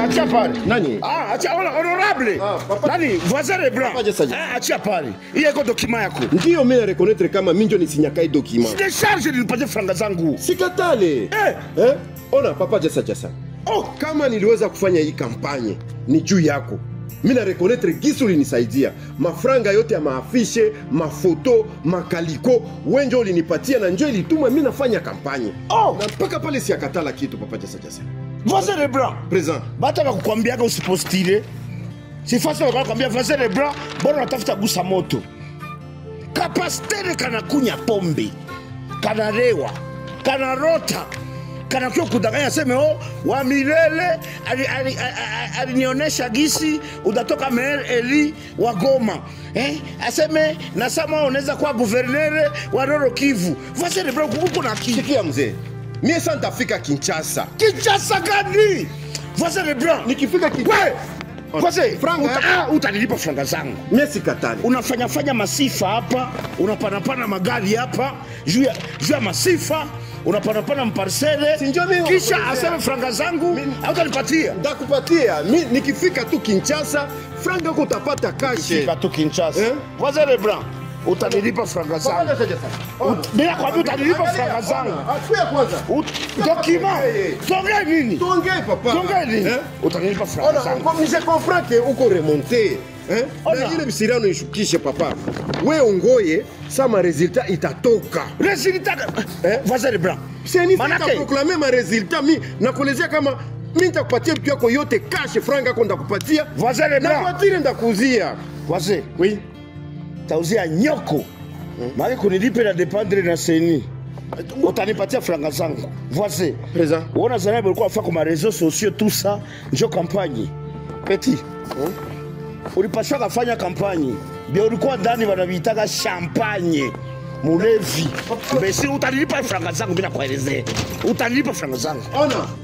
achia pale. Nani? Achia honorable. Nani? Voisin Leblanc. Achia pale. Hiyo iko document yako. Ndio mimi na reconnaître kama mimi ndio nisinyakai document. Décharge nilipatia franga zangu. Sikatale. Ona papa Jessa. Kama niliweza kufanya hii kampanye ni juu yako. Mimi na reconnaître gisu ulinisaidia. Mafranga yote ya maafishe, mafoto, makaliko, wewe ndio ulinipatia na njoo ilituma mimi nafanya kampanye. Na mpaka pale siakatala kitu papa Jessa. Voisin Leblanc. Présent. Bata bakukwambiaga usipostile. Si fasi wakakwambia Voisin Leblanc, bora natafuta gusa moto. Kapastere kana kunya pombe. Kana lewa. Kana rota. Kana kio kudanganya seme wa milele alinionyesha gisi utatoka maire Eli wa Goma. Aseme na sama unaweza kuwa gouverneur wa Nord Kivu. Voisin Leblanc uko na akili. Sikia mzee. Mimi sasa nitafika Kinshasa. Kinshasa gani? Voisin Leblanc nikifika Kinshasa. Voisin franga utanilipa franga zangu. Mimi sikatali. Unafanya masifa hapa, unapanapana magari hapa, juu ya masifa. Unapanapana mparcele kisha aseme franga zangu hautanipatia. Ndakupatia. Mimi nikifika tu Kinshasa franga yako utapata kashe. Nikifika tu Kinshasa. Voisin Leblanc utanilipa franga zangu. Bila kwa utanilipa franga zangu. Afia kwanza. Document. Tongea nini? Tongea papa. Tongea nini? Utanilipa franga zangu. Comme je comprends que uko remonter. Na ile bisirano ishukishe papa. Wewe ongoye sama resultat itatoka. Resultat Voisin Leblanc. C'est proclamer ma resultat mi nakuelezea kama mimi nitakupatia vitu yako yote cash franga yako ndakupatia. Voisin Leblanc. Na voiture ndakuzia. Voisin. Oui. Tauzia nyoko. Mali kunilipe na dependre na seni. Utanipatia franga zangu. Voisin. Présent. Uona zana bilikuwa afaka ma réseaux sociaux tout ça, njo campagne. Petit. Ulipaswa kufanya kampanye. Bia ulikuwa ndani wanaviitaka champagne. Mulevi. Basi utanilipa franga zangu bila kuelezea. Utanilipa franga zangu. Ona.